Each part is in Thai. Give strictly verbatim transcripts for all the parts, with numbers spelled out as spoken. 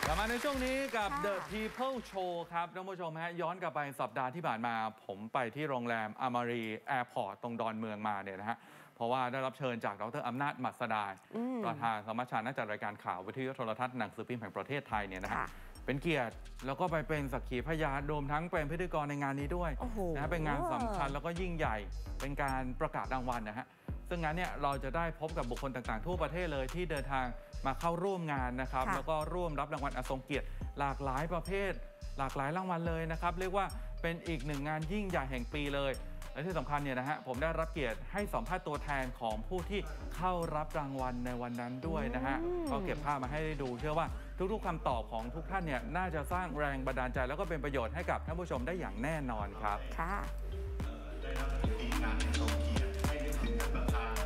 กลับมาในช่วงนี้กับ The People Show ครับท่านผู้ชมฮะย้อนกลับไปสัปดาห์ที่ผ่านมาผมไปที่โรงแรมอามารีแอร์พอร์ตตรงดอนเมืองมาเนี่ยนะฮะเพราะว่าได้รับเชิญจากดร.อำนาจหมัดสดาประธานสมัชชานักจัดรายการข่าววิทยุโทรทัศน์หนังสือพิมพ์แห่งประเทศไทยเนี่ยนะฮะเป็นเกียรติแล้วก็ไปเป็นสักขีพยานรวมทั้งเป็นพิธีกรในงานนี้ด้วยนะเป็นงานสำคัญแล้วก็ยิ่งใหญ่เป็นการประกาศรางวัลนะฮะซึ่งงานเนี่ยเราจะได้พบกับบุคคลต่างๆทั่วประเทศเลยที่เดินทางมาเข้าร่วมงานนะครับแล้วก็ร่วมรับรางวัลอันทรงเกียรติหลากหลายประเภทหลากหลายรางวัลเลยนะครับเรียกว่าเป็นอีกหนึ่งงานยิ่งใหญ่แห่งปีเลยและที่สำคัญเนี่ยนะฮะผมได้รับเกียรติให้สัมภาษณ์ตัวแทนของผู้ที่เข้ารับรางวัลในวันนั้นด้วยนะฮะก็เก็บภาพมาให้ได้ดูเชื่อว่าทุกๆคำตอบของทุกท่านเนี่ยน่าจะสร้างแรงบันดาลใจแล้วก็เป็นประโยชน์ให้กับท่านผู้ชมได้อย่างแน่นอนครับค่ะได้รับปีงานทรงเกียรติให้นึกถึงท่านประธาน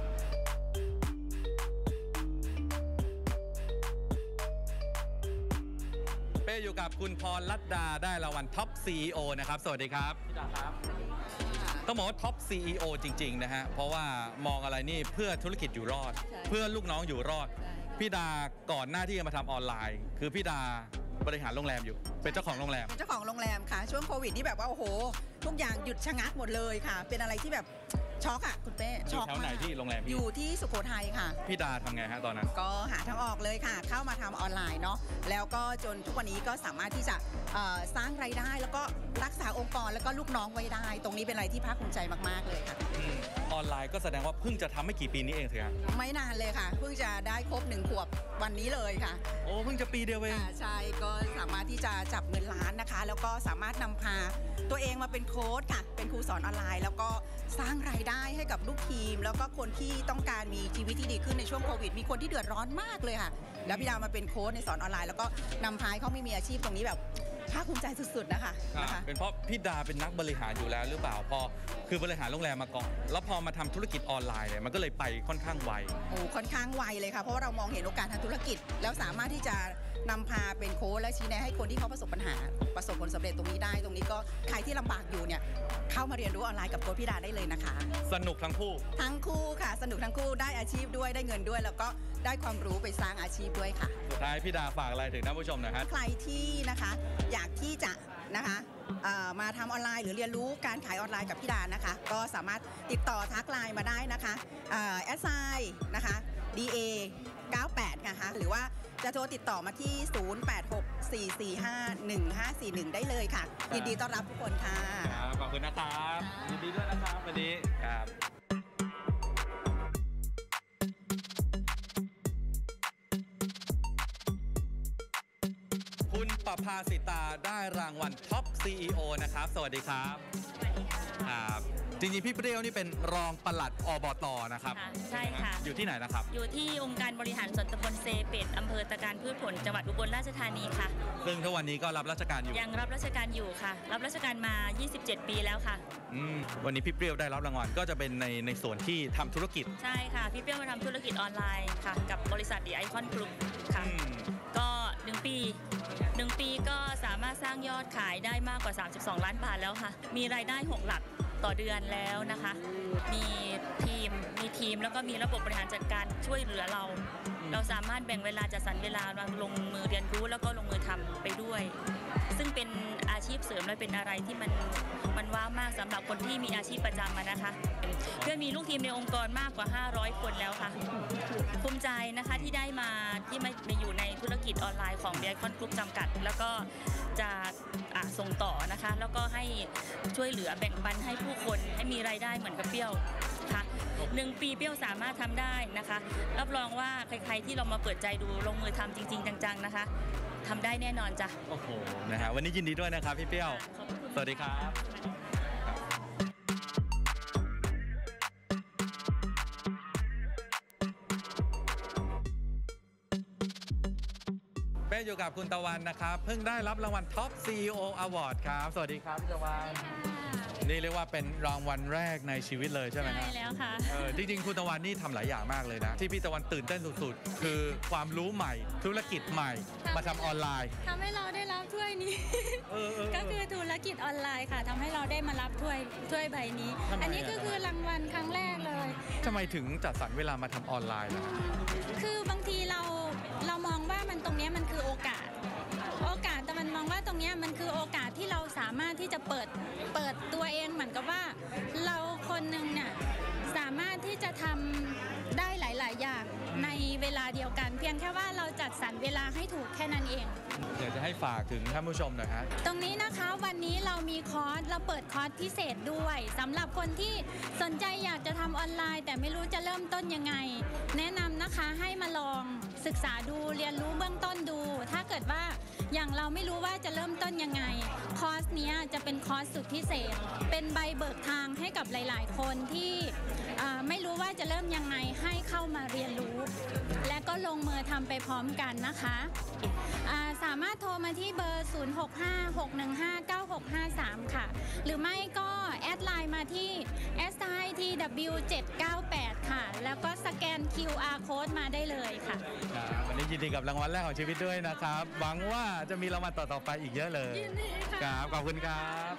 เป้อยู่กับคุณพรลัดดาได้รางวัลท็อป ซี อี โอ นะครับสวัสดีครับพี่ดาครับต้องบอกว่าท็อป ซี อี โอ จริงๆนะฮะเพราะว่ามองอะไรนี่เพื่อธุรกิจอยู่รอดเพื่อลูกน้องอยู่รอดพี่ดาก่อนหน้าที่จะมาทำออนไลน์คือพี่ดาบริหารโรงแรมอยู่เป็นเจ้าของโรงแรมเป็นเจ้าของโรงแรมค่ะช่วงโควิดนี่แบบว่าโอ้โหทุกอย่างหยุดชะงักหมดเลยค่ะเป็นอะไรที่แบบช็อกอะคุณเป้ช็อกแถวไหนที่โรงแรมอยู่ที่สุโขทัยค่ะพี่ดาทำไงฮะตอนนั้นก็หาทางออกเลยค่ะเข้ามาทำออนไลน์เนาะแล้วก็จนทุกวันนี้ก็สามารถที่จะสร้างรายได้แล้วก็รักษาองค์กรแล้วก็ลูกน้องไว้ได้ตรงนี้เป็นอะไรที่ภาคภูมิใจมากๆเลยค่ะออนไลน์ก็แสดงว่าเพิ่งจะทำไม่กี่ปีนี้เองเถอะไม่นานเลยค่ะเพิ่งจะได้ครบหนึ่งขวบวันนี้เลยค่ะโอ้เพิ่งจะปีเดียวเองใช่ก็สามารถที่จะจับเงินล้านนะคะแล้วก็สามารถนำพาตัวเองมาเป็นโค้ชค่ะเป็นครูสอนออนไลน์แล้วก็สร้างรายได้ให้กับลูกทีมแล้วก็คนที่ต้องการมีชีวิตที่ดีขึ้นในช่วงโควิดมีคนที่เดือดร้อนมากเลยค่ะแล้วพี่ดาวมาเป็นโค้ชในสอนออนไลน์แล้วก็นำพาเขาไม่มีอาชีพตรงนี้แบบภาคภูมิใจสุดๆนะคะเป็นเพราะพี่ดาเป็นนักบริหารอยู่แล้วหรือเปล่าพอคือบริหารโรงแรมมาก่อนแล้วพอมาทำธุรกิจออนไลน์เนี่ยมันก็เลยไปค่อนข้างไวโอ้ค่อนข้างไวเลยค่ะเพราะว่าเรามองเห็นโอกาสทางธุรกิจแล้วสามารถที่จะนำพาเป็นโค้ชและชี้แนะให้คนที่เขาประสบปัญหาประสบผลสำเร็จตรงนี้ได้ตรงนี้ก็ใครที่ลำบากอยู่เนี่ยเข้ามาเรียนรู้ออนไลน์กับโค้ชพี่ดาได้เลยนะคะสนุกทั้งคู่ทั้งคู่ค่ะสนุกทั้งคู่ได้อาชีพด้วยได้เงินด้วยแล้วก็ได้ความรู้ไปสร้างอาชีพด้วยค่ะสุดท้ายพี่ดาฝากอะไรถึงท่านผู้ชมนะครับใครที่นะคะอยากที่จะนะคะมาทำออนไลน์หรือเรียนรู้การขายออนไลน์กับพี่ดานะคะก็สามารถติดต่อทักไลน์มาได้นะคะแอดไซน์นะคะ ดี เอ เก้าแปด นะคะหรือว่าจะโทรติดต่อมาที่ ศูนย์ แปด หก สี่ สี่ ห้า หนึ่ง ห้า สี่ หนึ่ง ได้เลยค่ะยินดีต้อนรับทุกคนค่ะขอบคุณนะครับยินดีด้วยนะครับวันนี้ครับคุณประภาสิตาได้รางวัลท็อป ซี อี โอ นะครับสวัสดีครับครับจริงๆพี่เปรี้ยวนี่เป็นรองปลัดอบต.นะครับใช่ค่ะอยู่ที่ไหนนะครับอยู่ที่องค์การบริหารส่วนตำบลเซเป็ดอำเภอตะการพืชผลจังหวัดอุบลราชธานีค่ะซึ่งทุกวันนี้ก็รับราชการอยู่ยังรับราชการอยู่ค่ะรับราชการมายี่สิบเจ็ดปีแล้วค่ะอืมวันนี้พี่เปรี้ยวได้รับรางวัลก็จะเป็นในในส่วนที่ทำธุรกิจใช่ค่ะพี่เปรี้ยวมาทำธุรกิจออนไลน์ค่ะกับบริษัทดีไอคอนกรุ๊ปค่ะก็หนึ่งปีหนึ่งปีก็สามารถสร้างยอดขายได้มากกว่าสามสิบสองล้านบาทแล้วค่ะมีรายได้หกหลักต่อเดือนแล้วนะคะมีทีมมีทีมแล้วก็มีระบบบริหารจัดการช่วยเหลือเราเราสามารถแบ่งเวลาจัดสรรเวลาลงมือเรียนรู้แล้วก็ลงมือทำไปด้วยซึ่งเป็นอาชีพเสริมและเป็นอะไรที่มันมันว้าวมากสำหรับคนที่มีอาชีพประจำมานะคะเพื่อมีลูกทีมในองค์กรมากกว่าห้าร้อยคนแล้วค่ะภูมิใจนะคะที่ได้มาที่มาอยู่ในธุรกิจออนไลน์ของเบียร์คอนกรุ๊ปจำกัดแล้วก็จะส่งต่อนะคะแล้วก็ให้ช่วยเหลือแบ่งปันให้ผู้คนให้มีรายได้เหมือนกับเปรี้ยวค่ะหนึ่งปีเปรี้ยวสามารถทำได้นะคะรับรองว่าใครๆที่เรามาเปิดใจดูลงมือทำจริงๆจังๆนะคะทำได้แน่นอนจ้ะโอ้โหนะฮะวันนี้ยินดีด้วยนะครับพี่เปรี้ยวสวัสดีครับเป้อยู่กับคุณตะวันนะครับเพิ่งได้รับรางวัลท็อป ซี อี โอ Award ครับสวัสดีครับพี่ตะวันนี่เรียกว่าเป็นรางวัลแรกในชีวิตเลยใช่ไหมครับใช่แล้วค่ะเออจริงๆคุณตะวันนี่ทำหลายอย่างมากเลยนะที่พี่ตะวันตื่นเต้นสุดๆคือความรู้ใหม่ธุรกิจใหม่มาทำออนไลน์ทำให้เราได้รับถ้วยนี้ก็คือธุรกิจออนไลน์ค่ะทำให้เราได้มารับถ้วยถ้วยใบนี้อันนี้ก็คือรางวัลครั้งแรกเลยทำไมถึงจัดสรรเวลามาทำออนไลน์ล่ะคือบางทีเราเรามองว่ามันตรงนี้มันคือโอกาสจะเปิดเปิดตัวเองเหมือนกับว่าเราคนหนึ่งเนี่ยสามารถที่จะทำได้หลาย ๆ อย่างในเวลาเดียวกันเพียงแค่ว่าเราจัดสรรเวลาให้ถูกแค่นั้นเองอยากจะให้ฝากถึงท่านผู้ชมหน่อยฮะตรงนี้นะคะวันนี้เรามีคอร์สเราเปิดคอร์สพิเศษด้วยสำหรับคนที่สนใจอยากจะทำออนไลน์แต่ไม่รู้จะเริ่มต้นยังไงแนะนำนะคะให้มาลองศึกษาดูเรียนรู้เบื้องต้นดูถ้าเกิดว่าอย่างเราไม่รู้ว่าจะเริ่มต้นยังไงคอร์สนี้จะเป็นคอร์สสุดพิเศษเป็นใบเบิกทางให้กับหลาย ๆ คนที่ไม่รู้ว่าจะเริ่มยังไงให้เข้ามาเรียนรู้และก็ลงมือทำไปพร้อมกันนะคะสามารถโทรมาที่เบอร์ ศูนย์ หก ห้า หก หนึ่ง ห้า เก้า หก ห้า สาม ค่ะหรือไม่ก็แอดไลน์มาที่ เอส ไอ ที ดับเบิลยู เจ็ด เก้า แปด ค่ะแล้วก็สแกน คิว อาร์ Code มาได้เลยค่ะวันนี้ยินดีกับรางวัลแรกของชีวิตด้วยนะครับหวังว่าจะมีรางวัลต่อๆไปอีกเยอะเลยยินดีค่ะครับขอบคุณครับ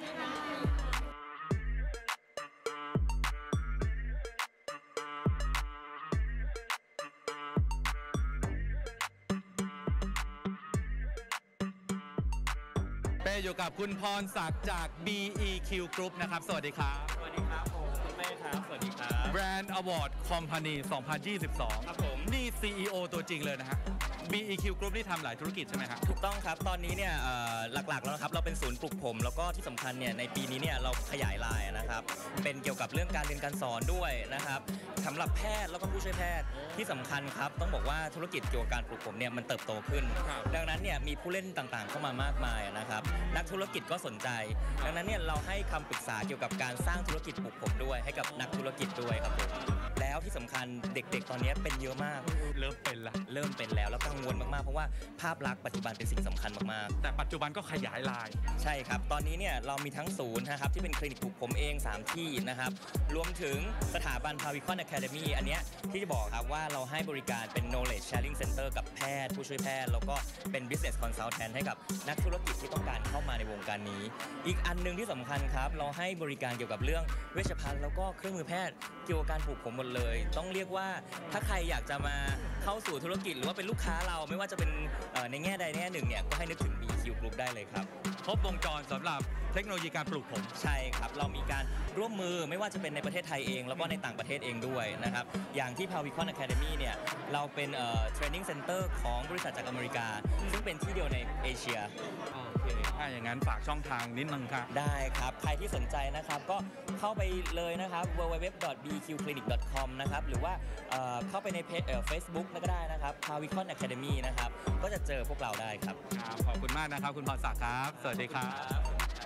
เป้อยู่กับคุณพรศักดิ์จาก บี อี คิว Group นะครับสวัสดีครับสวัสดีครับผมคุณเป้ครับสวัสดีครับ Brand Award Company สองพันยี่สิบสองครับผมนี่ ซี อี โอ ตัวจริงเลยนะฮะ บี อี คิว Group นี่ทำหลายธุรกิจใช่ไหมครับถูกต้องครับตอนนี้เนี่ยหลักๆแล้วนะครับเราเป็นศูนย์ปลูกผมแล้วก็ที่สำคัญเนี่ยในปีนี้เนี่ยเราขยายลายนะครับเป็นเกี่ยวกับเรื่องการเรียนการสอนด้วยนะครับสำหรับแพทย์แล้วก็ผู้ช่วยแพทย์ที่สำคัญครับต้องบอกว่าธุรกิจเกี่ยวกับการปลูกผมเนี่ยมันเติบโตขึ้นดังนั้นเนี่ยมีผู้เล่นต่างๆเข้ามามากมายนะครับนักธุรกิจก็สนใจดังนั้นเนี่ยเราให้คำปรึกษาเกี่ยวกับการสร้างธุรกิจปลูกผมด้วยให้กับนักธุรกิจด้วยครับผมแล้วที่สำคัญเด็กๆตอนนี้เป็นเยอะมากเริ่มเป็นละเริ่มเป็นแล้วแล้วกังวลมากๆเพราะว่าภาพลักษณ์ปัจจุบันเป็นสิ่งสำคัญมากๆแต่ปัจจุบันก็ขยายลายใช่ครับตอนนี้เนี่ยเรามีทั้งศูนย์นะครับที่เป็นคลินิกปลูกผมเองสามที่นะครับรวมถึงสถาบัน Pavicon Academy อันเนี้ยที่จะบอกครับว่าเราให้บริการเป็น knowledge sharing center กับแพทย์ผู้ช่วยแพทย์แล้วก็เป็น business consultant ให้กับนักธุรกิจที่ต้องการเข้ามาในวงการนี้อีกอันนึงที่สำคัญครับเราให้บริการเกี่ยวกับเรื่องเวชภัณฑ์แล้วก็เครื่องมือแพทย์เกี่ยวกับการปลูกผมหมดเลยต้องเรียกว่าถ้าใครอยากจะมาเข้าสู่ธุรกิจหรือว่าเป็นลูกค้าเราไม่ว่าจะเป็นในแง่ใดแง่หนึ่งเนี่ยก็ให้นึกถึง บี อี คิว Group ได้เลยครับครบวงจรสำหรับเทคโนโลยีการปลูกผมใช่ครับเรามีการร่วมมือไม่ว่าจะเป็นในประเทศไทยเองแล้วก็ในต่างประเทศเองด้วยนะครับอย่างที่ Pavicon Academy เนี่ยเราเป็นเอ่อ training center ของบริษัทจากอเมริกาซึ่งเป็นที่เดียวในเอเชียโอเคถ้าอย่างนั้นฝากช่องทางนิดนึงครับได้ครับใครที่สนใจนะครับก็เข้าไปเลยนะครับ ดับเบิลยู ดับเบิลยู ดับเบิลยู ดอท บี คิว คลินิก ดอท คอม นะครับหรือว่าเข้าไปในเพจเอ่อ Facebook ก็ได้นะครับ Pavicon Academy นะครับก็จะเจอพวกเราได้ครับขอบคุณมากนะครับคุณพรศักดิ์ครับสวัสดีครับ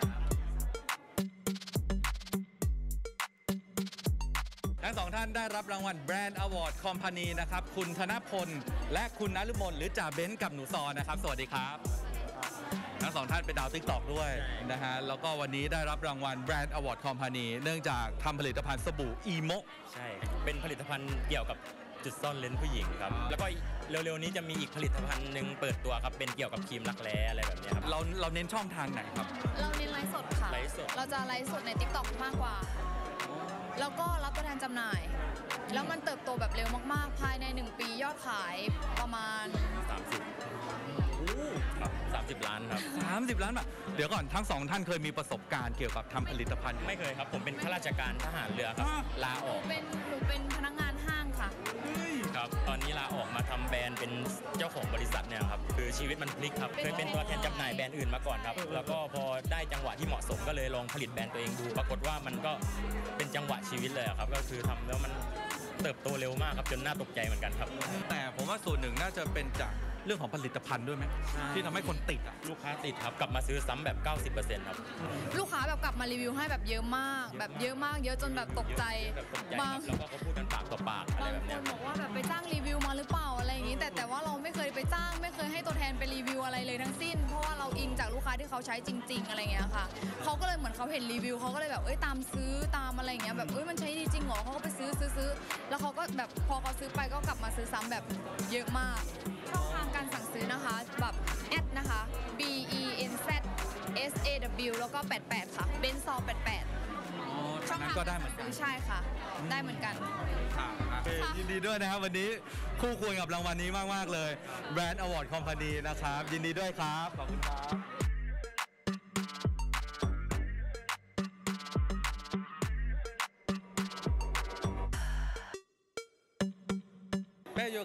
ทั้งสองท่านได้รับรางวัล Brand Award Company นะครับคุณธนพลและคุณนฤมลหรือจ่าเบ้นกับหนูซอนะครับสวัสดีครับทั้งสองท่านเป็นดาวติ๊กต็อกด้วยนะฮะแล้วก็วันนี้ได้รับรางวัล Brand Award Company เนื่องจากทำผลิตภัณฑ์สบู่อีโมใช่เป็นผลิตภัณฑ์เกี่ยวกับจุดซ่อนเลนส์ผู้หญิงครับแล้วก็เร็วๆนี้จะมีอีกผลิตภัณฑ์หนึ่งเปิดตัวครับเป็นเกี่ยวกับครีมรักแร้อะไรแบบนี้ครับเราเราเน้นช่องทางไหนครับเราเน้นไลฟ์สดค่ะไลฟ์สดเราจะไลฟ์สดใน ติ๊กต็อก มากกว่าแล้วก็รับตัวแทนจำหน่ายแล้วมันเติบโตแบบเร็วมากๆภายในหนึ่งปียอดขายประมาณสามสิบครับสามสิบล้านครับสามสิบล้านบาทเดี๋ยวก่อนทั้งสองท่านเคยมีประสบการณ์เกี่ยวกับทำผลิตภัณฑ์ไม่เคยครับผมเป็นข้าราชการทหารเรือครับลาออกเป็นหนูเป็นพนักงานห้างค่ะครับตอนนี้ลาออกมาทำแบรนด์เป็นเจ้าของบริษัทเนี่ยครับคือชีวิตมันพลิกครับเคยเป็นตัวแทนจำหน่ายแบรนด์อื่นมาก่อนครับแล้วก็พอได้จังหวะที่เหมาะสมก็เลยลองผลิตแบรนด์ตัวเองดูปรากฏว่ามันก็เป็นจังหวะชีวิตเลยครับก็คือทำแล้วมันเติบโตเร็วมากครับจนน่าตกใจเหมือนกันครับแต่ผมว่าส่วนหนึ่งน่าจะเป็นจากเรื่องของผลิตภัณฑ์ด้วยไหมที่ทำให้คนติดอ่ะลูกค้าติดครับกลับมาซื้อซ้ำแบบ เก้าสิบเปอร์เซ็นต์ ครับลูกค้าแบบกลับมารีวิวให้แบบเยอะมากแบบเยอะมากเยอะจนแบบตกใจบางแล้วก็เขาพูดกันปากต่อปากอะไรแบบนี้บางคนบอกว่าแบบไปจ้างรีวิวมาหรือเปล่าอะไรอย่างนี้แต่แต่ว่าเราไม่เคยไปจ้างไม่เคยให้ตัวแทนไปรีวิวอะไรเลยทั้งสิ้นเพราะว่าเราอิงจากลูกค้าที่เขาใช้จริงๆอะไรเงี้ยค่ะเขาก็เลยเหมือนเขาเห็นรีวิวเขาก็เลยแบบเอ้ยตามซื้อตามอะไรเงี้ยแบบเอ้ยมันใช้ดีจริงเหรอเขาก็ไปซื้อซื้อซื้อแล้วเขาก็แบบพอเขาซื้อไปก็กลับมาซื้อซ้ำแบบเยอะมากช่องทางการสั่งซื้อนะคะแบบแอดนะคะ B E N Z S A W แล้วก็แปดแปดค่ะเบนซอแปดแปดช่องทางก็ได้เหมือนกันใช่ค่ะได้เหมือนกันยินดีด้วยนะครับวันนี้คู่ควรกับรางวัลนี้มากๆเลย Brand Award Company นะครับยินดีด้วยครับขอบคุณครับ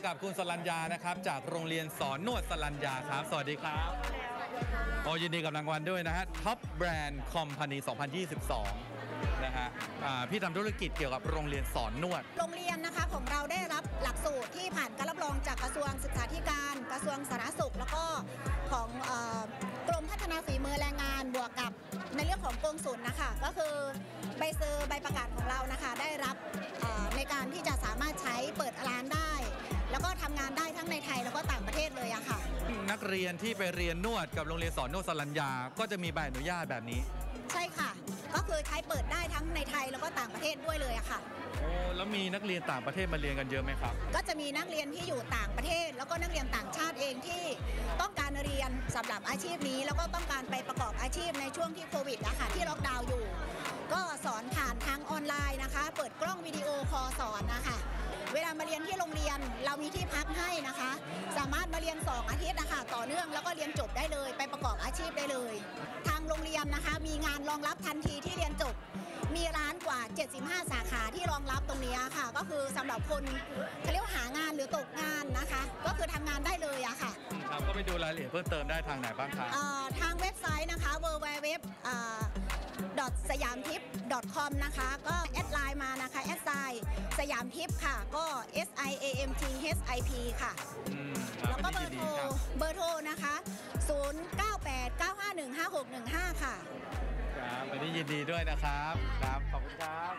กับคุณสรัญญานะครับจากโรงเรียนสอนนวดสรัญญาครับสวัสดีครับโอ้ยินดีกับรางวัลด้วยนะฮะ Top Brand Company สองพันยี่สิบสองนะฮะพี่ทำธุรกิจเกี่ยวกับโรงเรียนสอนนวดโรงเรียนนะคะของเราได้รับหลักสูตรที่ผ่านการรับรองจากกระทรวงศึกษาธิการกระทรวงสาธารณสุขแล้วก็ของเอ่อกรมพัฒนาฝีมือแรงงานบวกกับในเรื่องของกงสุลนะคะก็คือใบเซอร์ใบประกาศของเรานะคะได้รับในการที่จะสามารถใช้เปิดร้านได้ แล้วก็ทำงานได้ทั้งในไทยแล้วก็ต่างประเทศเลยอะค่ะนักเรียนที่ไปเรียนนวดกับโรงเรียนสอนนวดสรัญญาก็จะมีใบอนุญาตแบบนี้ใช่ค่ะก็คือใช้เปิดได้ทั้งในไทยแล้วก็ต่างประเทศด้วยเลยอะค่ะโอ้แล้วมีนักเรียนต่างประเทศมาเรียนกันเยอะไหมครับก็จะมีนักเรียนที่อยู่ต่างประเทศแล้วก็นักเรียนต่างชาติเองที่ต้องการเรียนสำหรับอาชีพนี้แล้วก็ต้องการไปประกอบอาชีพในช่วงที่โควิดอะค่ะที่ล็อกดาวน์อยู่ก็สอนผ่านทางออนไลน์นะคะเปิดกล้องวิดีโอคอลสอนนะคะเวลามาเรียนที่โรงเรียนเรามีที่พักให้นะคะสามารถมาเรียนสองอาทิตย์นะคะต่อเนื่องแล้วก็เรียนจบได้เลยไปประกอบอาชีพได้เลยทางโรงเรียนนะคะมีงานรองรับทันทีที่เรียนจบมีร้านกว่าเจ็ดสิบห้าสาขาที่รองรับตรงนี้ค่ะก็คือสำหรับคนเขาเรียกว่าหางานหรือตกงานนะคะก็คือทำงานได้เลยอะค่ะครับก็ไปดูรายละเอียดเพิ่มเติมได้ทางไหนบ้างครับทางเว็บไซต์นะคะ ดับเบิลยู ดับเบิลยู ดับเบิลยู ดอท สยามทิป ดอท คอม นะคะก็แอดไลน์มานะคะแอดไซน์สยามทิปค่ะก็ S I A M T H I P ค่ะแล้วก็เบอร์โทรเบอร์โทรนะคะศูนย์ เก้า แปด เก้า ห้า หนึ่ง ห้า หก หนึ่ง ห้าค่ะครับวันนี้ยินดีด้วยนะครับครับขอบคุณครับ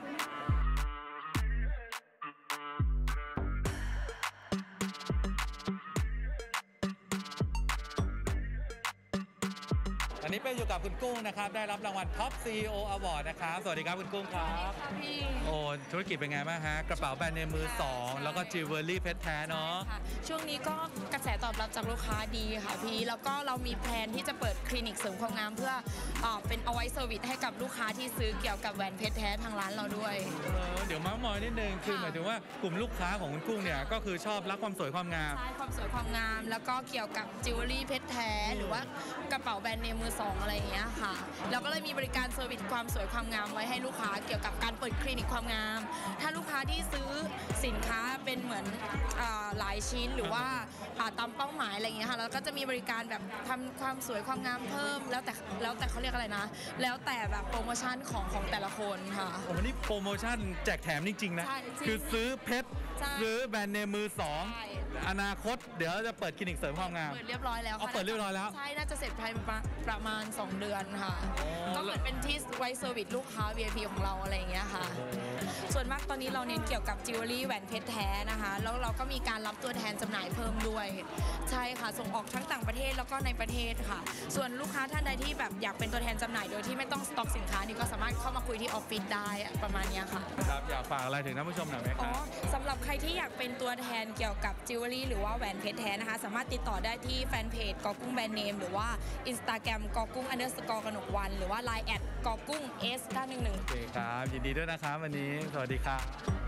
อันนี้เป็นอยู่กับคุณกุ้งนะครับได้รับรางวัล Top ซี อี โอ Award นะครับสวัสดีครับคุณกุ้งครับโอ้ธุรกิจเป็นไงบ้างฮะกระเป๋าแบรนด์เนมมือสองแล้วก็จิวเวลรี่เพชรแท้เนาะช่วงนี้ก็กระแสตอบรับจากลูกค้าดีค่ะพี่แล้วก็เรามีแพลนที่จะเปิดคลินิกเสริมความงามเพื่อเป็นเอาไว้เซอร์วิสให้กับลูกค้าที่ซื้อเกี่ยวกับแหวนเพชรแท้ทางร้านเราด้วยเดี๋ยวมาหมอยนิดนึงคือหมายถึงว่ากลุ่มลูกค้าของคุณกุ้งเนี่ยก็คือชอบรักความสวยความงามใช่ความสวยความงามแล้วก็เกี่ยวกับจิวเวลรี่เพชรแท้หรือว่ากระเป๋าแบรนด์เนมมือสองอะไรอย่างเงี้ยค่ะเราก็เลยมีบริการเซอร์วิสความสวยความงามไว้ให้ลูกค้าเกี่ยวกับการเปิดคลินิกความงามถ้าลูกค้าที่ซื้อสินค้าเป็นเหมือนหลายชิ้นหรือว่าตามเป้าหมายอะไรอย่างเงี้ยค่ะแล้วก็จะมีบริการแบบทำความสวยความงามเพิ่มแล้วแต่แล้วแต่เขาเรียกอะไรนะแล้วแต่แบบโปรโมชั่นของของแต่ละคนค่ะโอ้นี่โปรโมชั่นแจกแถมจริงๆนะคือซื้อเพชรซื้อแบรนด์เนมมือสองอนาคตเดี๋ยวจะเปิดคลินิกเสริมความงามเปิดเรียบร้อยแล้วค่ะเปิดเรียบร้อยแล้วใช่น่าจะเสร็จภายในประมาณสองเดือนค่ะก็เหมือนเป็นที่ไว้เซอร์วิสลูกค้า วี ไอ พี ของเราอะไรอย่างเงี้ยค่ะส่วนมากตอนนี้เราเน้นเกี่ยวกับจิวเวลรี่แหวนเพชรแท้นะคะแล้วเราก็มีการรับตัวแทนจำหน่ายเพิ่มด้วยใช่ค่ะส่งออกทั้งต่างประเทศแล้วก็ในประเทศค่ะส่วนลูกค้าท่านใดที่แบบอยากเป็นตัวแทนจำหน่ายโดยที่ไม่ต้องสต็อกสินค้านี่ก็สามารถเข้ามาคุยที่ออฟฟิศได้ประมาณนี้ค่ะครับอยากฝากอะไรถึงท่านผู้ชมหน่อยไหมครับอ๋อสำหรับใครที่อยากเป็นตัวแทนเกี่ยวกับจิวเวลรี่หรือว่าแหวนเพชรแท้นะคะสามารถติดต่อได้ที่แฟนเพจกอกุ้งแบรนด์เนมหรือว่า Instagram กอกุ้ง อันเดอร์สกอร์ กนกวันหรือว่า ไลน์ แอดกอกุ้ง เอส เก้าหนึ่งหนึ่งโอเคครับยินดีด้วยนะครับวันนี้สวัสดีครับ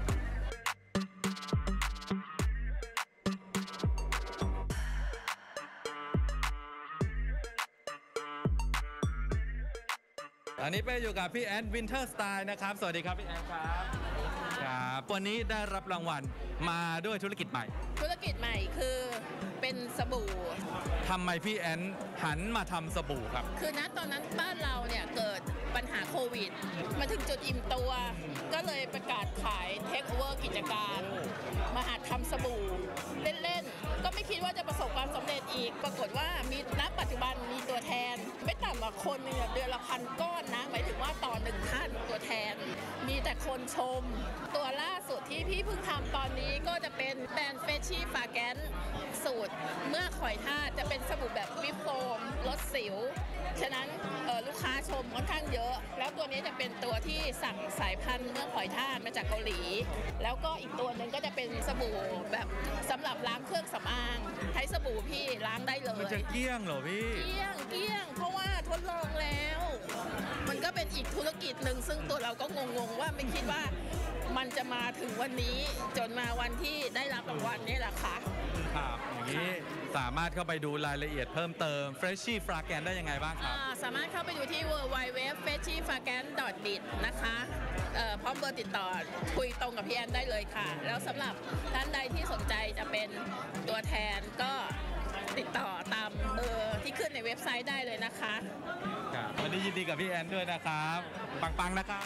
อันนี้ไปอยู่กับพี่แอนวินเทอร์สไตล์นะครับสวัสดีครับพี่แอนครับครับวันนี้ได้รับรางวัลมาด้วยธุรกิจใหม่ธุรกิจใหม่คือเป็นสบู่ทำไมพี่แอนหันมาทำสบู่ครับคือณตอนนั้นบ้านเราเนี่ยเกิดปัญหาโควิดมาถึงจุดอิ่มตัวก็เลยประกาศขายเทคโอเวอร์กิจการมาหัดทำสบู่เล่นๆก็ไม่คิดว่าจะประสบความสำเร็จอีกปรากฏว่ามีณปัจจุบันมีตัวแทนไม่ต่ำกว่าคนหนึ่งเดือนละพันก้อนนะหมายถึงว่าต่อหนึ่งท่านตัวแทนมีแต่คนชมตัวล่าสุดที่พี่เพิ่งทำตอนนี้ก็จะเป็นแบรนด์เฟชชี่ฟาแกนสูตรเมื่อข่อยทาสจะเป็นสบู่แบบวิปโฟมลดสิวฉะนั้นลูกค้าชมค่อนข้างเยอะแล้วตัวนี้จะเป็นตัวที่สั่งสายพันธุ์เมื่อข่อยทาสมาจากเกาหลีแล้วก็อีกตัวหนึ่งก็จะเป็นสบู่แบบสำหรับล้างเครื่องสำอางใช้สบู่พี่ล้างได้เลยมันจะเกลี้ยงเหรอพี่เกลี้ยงเกลี้ยงเพราะว่าทดลองแล้วมันก็เป็นอีกธุรกิจหนึ่งซึ่งตัวเราก็งงๆว่าไม่คิดว่ามันจะมาถึงวันนี้จนมาวันที่ได้รับรางวัลนี่แหละค่ะครับอย่างนี้สามารถเข้าไปดูรายละเอียดเพิ่มเติม Freshie Fragrance ได้ยังไงบ้างครับสามารถเข้าไปดูที่ ดับเบิลยู ดับเบิลยู ดับเบิลยู ดอท เฟรชชี่ฟราแกนซ์ ดอท บิด นะคะเอ่อพร้อมเบอร์ติดต่อคุยตรงกับพี่แอนได้เลยค่ะ แล้วสำหรับท่านใดที่สนใจจะเป็นตัวแทนก็ติดต่อตามเบอร์ที่ขึ้นในเว็บไซต์ได้เลยนะคะครับวันนี้ยินดีกับพี่แอนด้วยนะครับ ปังๆนะครับ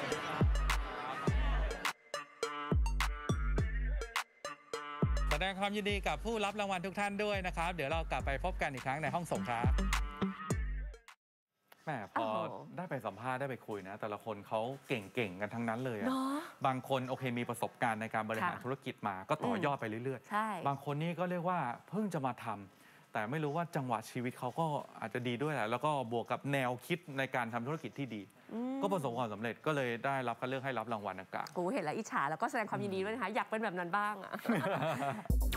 แสดงความยินดีกับผู้รับรางวัลทุกท่านด้วยนะครับ เดี๋ยวเรากลับไปพบกันอีกครั้งในห้องส่งครับแหมพอได้ไปสัมภาษณ์ได้ไปคุยนะ แต่ละคนเขาเก่งๆกันทั้งนั้นเลยอะบางคนโอเคมีประสบการณ์ในการบริหารธุรกิจมาก็ต่อยอดไปเรื่อยๆบางคนนี่ก็เรียกว่าเพิ่งจะมาทำแต่ไม่รู้ว่าจังหวะชีวิตเขาก็อาจจะดีด้วยแหละแล้วก็บวกกับแนวคิดในการทำธุรกิจที่ดีก็ประสบความสำเร็จก็เลยได้รับการเลือกให้รับรางวัลดังกล่าวโอ้เห็นแล้วอิจฉาแล้วก็แสดงความยินดีด้วยนะคะอยากเป็นแบบนั้นบ้างอ่ะ